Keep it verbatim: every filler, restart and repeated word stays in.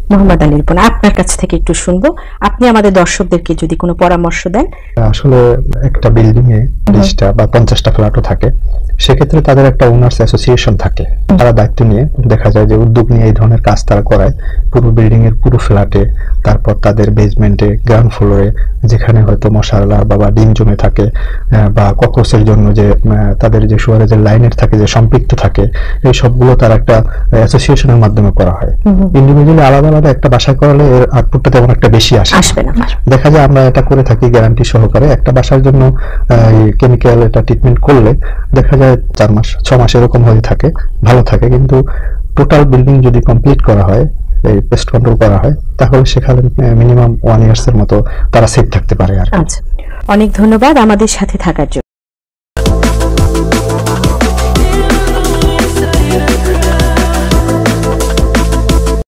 মোহাম্মদ আলী রিপন, আপনার কাছ থেকে একটু শুনবো, আপনি আমাদের দর্শকদেরকে যদি কোনো পরামর্শ দেন। আসলে একটা বিল্ডিং এ বিশটা বা পঞ্চাশটা ফ্ল্যাটও থাকে, সেক্ষেত্রে তাদের একটা ওনার্স অ্যাসোসিয়েশন থাকে, তারা দায়িত্ব নিয়ে দেখা যায় যে উদ্যোগ নিয়ে এই ধরনের কাজ তারা করায় পুরো বিল্ডিং এর পুরো ফ্ল্যাটে, তারপর তাদের বেসমেন্টে, গ্রাউন্ড ফ্লোরে যেখানে হয়তো মশার লার্ভা বা ডিম জমে থাকে বা ককরোচের জন্য যে তাদের যে সুয়ারেজের লাইনের থাকে যে সম্পৃক্ত থাকে, এই সবগুলো তার একটা অ্যাসোসিয়েশনের মাধ্যমে করা হয়। ইন্ডিভিজুয়ালি আলাদা আলাদা একটা বাসায় করালে এর আউটপুটটা তেমন একটা বেশি আসে আসবে না। দেখা যায় আমরা এটা করে থাকি গ্যারান্টি সহকারে। একটা বাসার জন্য কেমিক্যাল এটা ট্রিটমেন্ট করলে দেখা যায় চার মাস ছ মাস এরকম হয়ে থাকে, ভালো থাকে। কিন্তু টোটাল বিল্ডিং যদি কমপ্লিট করা হয়, এই পেস্ট কন্ট্রোল করা হয়, তাহলে সেখানে মিনিমাম ওয়ান ইয়ার্স এর মতো তারা সেফ থাকতে পারে আর। আচ্ছা, অনেক ধন্যবাদ আমাদের সাথে থাকার জন্য।